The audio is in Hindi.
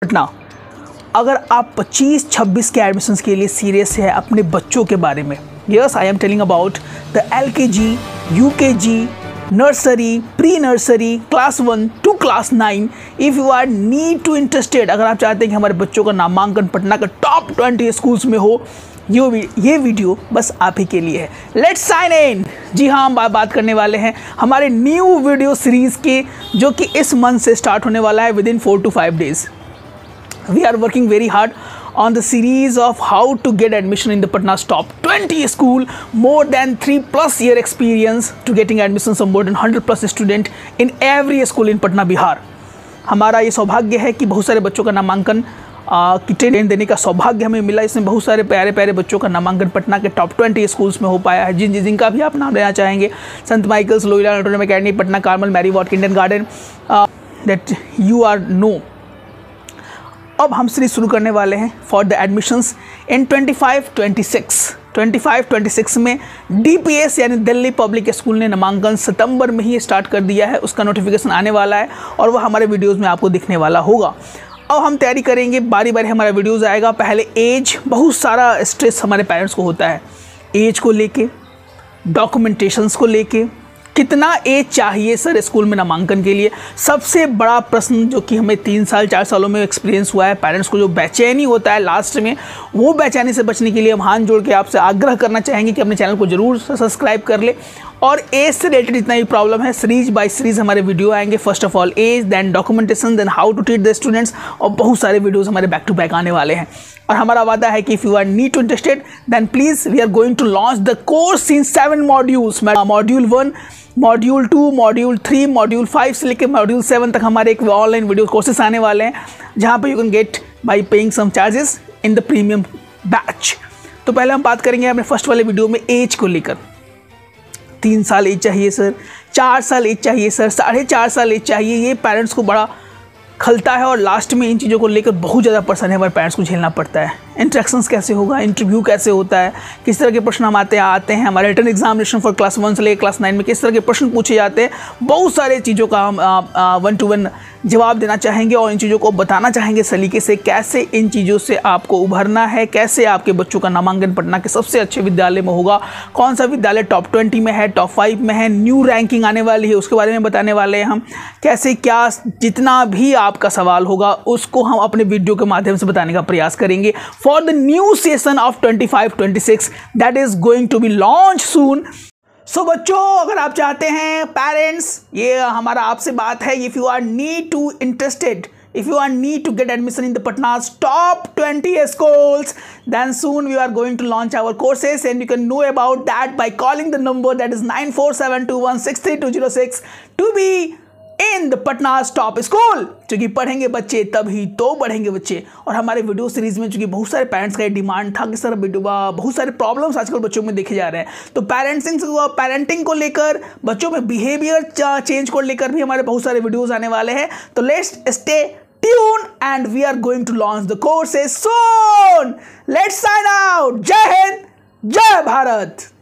पटना। अगर आप 25-26 के एडमिशन्स के लिए सीरियस है अपने बच्चों के बारे में, yes I am telling about the LKG, UKG, nursery, pre nursery, class 1 to class 9, if you are need to interested, अगर आप चाहते हैं कि हमारे बच्चों का नामांकन पटना के टॉप 20 स्कूल्स में हो, ये वीडियो बस आप ही के लिए है। Let's sign in. जी हाँ, हम बात करने वाले हैं हमारे न्यू वीडियो सीरीज़ के, जो कि इस मंथ से स्टार्ट होने वाला है within 4 to 5 days। We are working very hard on the series of how to get admission in the Patna's top 20 school, more than 3+ year experience to getting admissions of more than 100+ student in every school in Patna, Bihar. हमारा ये सौभाग्य है कि बहुत सारे बच्चों का नामांकन की ट्रेन देने का सौभाग्य हमें मिला। इसमें बहुत सारे प्यारे प्यारे बच्चों का नामांकन पटना के टॉप 20 स्कूल्स में हो पाया है, जिनका भी आप नाम लेना चाहेंगे। संत Michael's, Loyola Notre Dame academy, Patna Carmel, Mary Ward, kindergarten, that you are know. अब हम सीरीज शुरू करने वाले हैं फॉर द एडमिशन्स इन 25-26 में DPS यानी दिल्ली पब्लिक स्कूल ने नामांकन सितंबर में ही स्टार्ट कर दिया है। उसका नोटिफिकेशन आने वाला है और वह हमारे वीडियोस में आपको दिखने वाला होगा। अब हम तैयारी करेंगे, बारी बारी हमारा वीडियोस आएगा। पहले एज, बहुत सारा स्ट्रेस हमारे पेरेंट्स को होता है एज को लेके, डॉक्यूमेंटेशंस को लेके, कितना एज चाहिए सर स्कूल में नामांकन के लिए। सबसे बड़ा प्रश्न जो कि हमें 3 साल 4 सालों में एक्सपीरियंस हुआ है, पेरेंट्स को जो बेचैनी होता है लास्ट में, वो बेचैनी से बचने के लिए हम हाथ जोड़ के आपसे आग्रह करना चाहेंगे कि अपने चैनल को जरूर सब्सक्राइब कर ले। और एज से रिलेटेड जितना भी प्रॉब्लम है, सीरीज बाय सीरीज हमारे वीडियो आएंगे। First of all age, then documentation, then how to treat the students, और बहुत सारे वीडियोस हमारे बैक टू बैक आने वाले हैं। और हमारा वादा है कि if you are need to interested then please we are going to launch the course in 7 modules. Module 1, module 2, module 3, module 5 से लेकर मॉड्यूल 7 तक हमारे एक ऑनलाइन वीडियो कोर्सेस आने वाले हैं, जहाँ पर you can get by paying some charges in the premium batch. तो पहले हम बात करेंगे अपने फर्स्ट वाले वीडियो में एज को लेकर। 3 साल एज चाहिए सर, 4 साल एज चाहिए सर, 4.5 साल एज चाहिए। ये पेरेंट्स को बड़ा खलता है और लास्ट में इन चीज़ों को लेकर बहुत ज़्यादा परेशानी हमारे पेरेंट्स को झेलना पड़ता है। इंटरेक्शंस कैसे होगा, इंटरव्यू कैसे होता है, किस तरह के प्रश्न हम आते हैं हमारे रिटन एग्जामिनेशन फॉर क्लास 1 से लेकर क्लास 9 में किस तरह के प्रश्न पूछे जाते हैं। बहुत सारे चीज़ों का हम 1 to 1 जवाब देना चाहेंगे और इन चीज़ों को बताना चाहेंगे सलीके से, कैसे इन चीज़ों से आपको उभरना है, कैसे आपके बच्चों का नामांकन पटना के सबसे अच्छे विद्यालय में होगा, कौन सा विद्यालय टॉप 20 में है, टॉप 5 में है, न्यू रैंकिंग आने वाली है उसके बारे में बताने वाले हैं हम। कैसे क्या, जितना भी आपका सवाल होगा उसको हम अपने वीडियो के माध्यम से बताने का प्रयास करेंगे for the new session of 25-26 that is going to be launch soon. So बच्चों, अगर आप चाहते हैं, पेरेंट्स, ये हमारा आपसे बात है, if you are need to interested, if you are need to get admission in the Patna's top 20 schools, then soon we are going to launch our courses and you can know about that by calling the number that is 9472163206 to be in the Patna's top school। क्योंकि पढ़ेंगे बच्चे तभी तो बढ़ेंगे बच्चे। और हमारे वीडियो सीरीज में चूंकि बहुत सारे पेरेंट्स का ये डिमांड था कि सर बहुत सारे प्रॉब्लम्स आजकल बच्चों में देखे जा रहे हैं, तो पेरेंटिंग को लेकर, बच्चों में बिहेवियर चेंज को लेकर भी हमारे बहुत सारे वीडियोज़ आने वाले हैं। तो let's stay tuned and we are going to launch the courses soon. Let's sign out. जय हिंद, जय भारत।